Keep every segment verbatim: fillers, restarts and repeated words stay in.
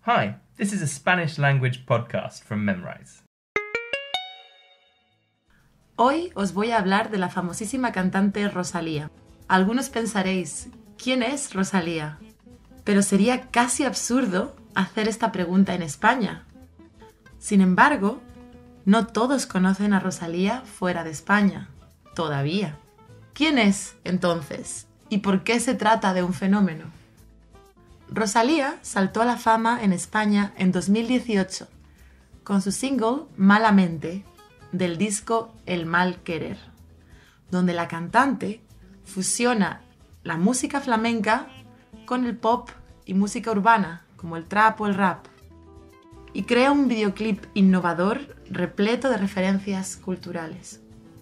Hi, this is a Spanish language podcast from Memrise. Hoy os voy a hablar de la famosísima cantante Rosalía. Algunos pensaréis, ¿quién es Rosalía? Pero sería casi absurdo hacer esta pregunta en España. Sin embargo, no todos conocen a Rosalía fuera de España, todavía. ¿Quién es, entonces? ¿Y por qué se trata de un fenómeno? Rosalía saltó a la fama en España en dos mil dieciocho con su single Malamente del disco El Mal Querer, donde la cantante fusiona la música flamenca con el pop y música urbana, como el trap o el rap, y crea un videoclip innovador repleto de referencias culturales.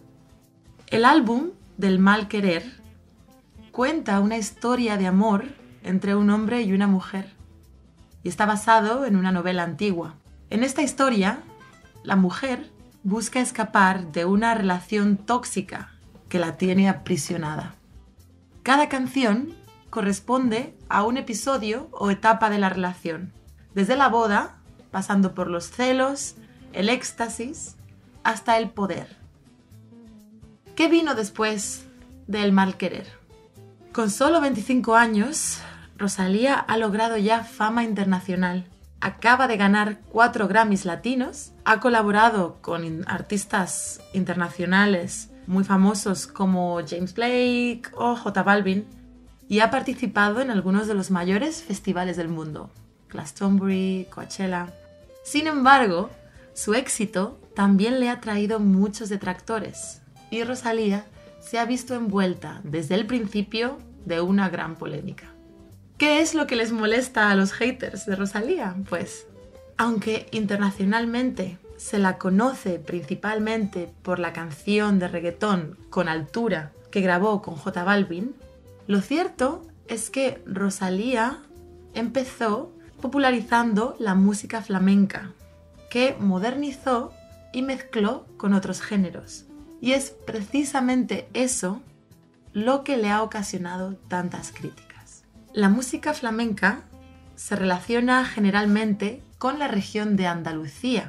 El álbum del Mal Querer cuenta una historia de amor entre un hombre y una mujer, y está basado en una novela antigua. En esta historia, la mujer busca escapar de una relación tóxica que la tiene aprisionada. Cada canción corresponde a un episodio o etapa de la relación, desde la boda, pasando por los celos, el éxtasis, hasta el poder. ¿Qué vino después de El Mal Querer? Con solo veinticinco años, Rosalía ha logrado ya fama internacional. Acaba de ganar cuatro Grammys latinos, ha colaborado con artistas internacionales muy famosos como James Blake o J Balvin y ha participado en algunos de los mayores festivales del mundo, Glastonbury, Coachella. Sin embargo, su éxito también le ha traído muchos detractores y Rosalía se ha visto envuelta desde el principio de una gran polémica. ¿Qué es lo que les molesta a los haters de Rosalía? Pues, aunque internacionalmente se la conoce principalmente por la canción de reggaetón Con Altura que grabó con J Balvin, lo cierto es que Rosalía empezó popularizando la música flamenca, que modernizó y mezcló con otros géneros. Y es precisamente eso lo que le ha ocasionado tantas críticas. La música flamenca se relaciona generalmente con la región de Andalucía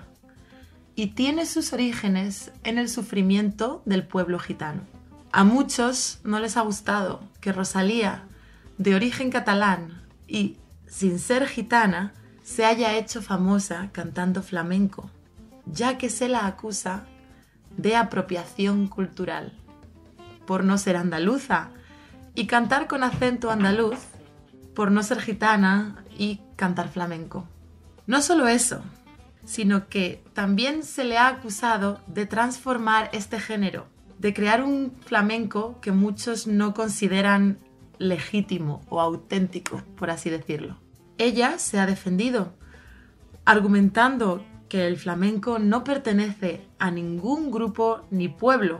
y tiene sus orígenes en el sufrimiento del pueblo gitano. A muchos no les ha gustado que Rosalía, de origen catalán y sin ser gitana, se haya hecho famosa cantando flamenco, ya que se la acusa de apropiación cultural por no ser andaluza y cantar con acento andaluz, por no ser gitana y cantar flamenco. No solo eso, sino que también se le ha acusado de transformar este género, de crear un flamenco que muchos no consideran legítimo o auténtico, por así decirlo. Ella se ha defendido, argumentando que el flamenco no pertenece a ningún grupo ni pueblo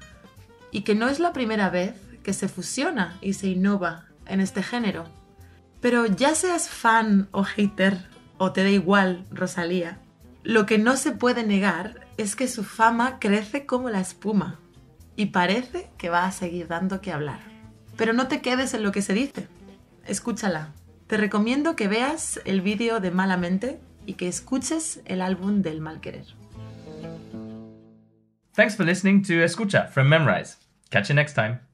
y que no es la primera vez que se fusiona y se innova en este género. Pero ya seas fan o hater o te da igual Rosalía, lo que no se puede negar es que su fama crece como la espuma y parece que va a seguir dando que hablar. Pero no te quedes en lo que se dice, escúchala. Te recomiendo que veas el vídeo de Malamente y que escuches el álbum del Mal Querer. Thanks for listening to Escucha from Memrise. Catch you next time.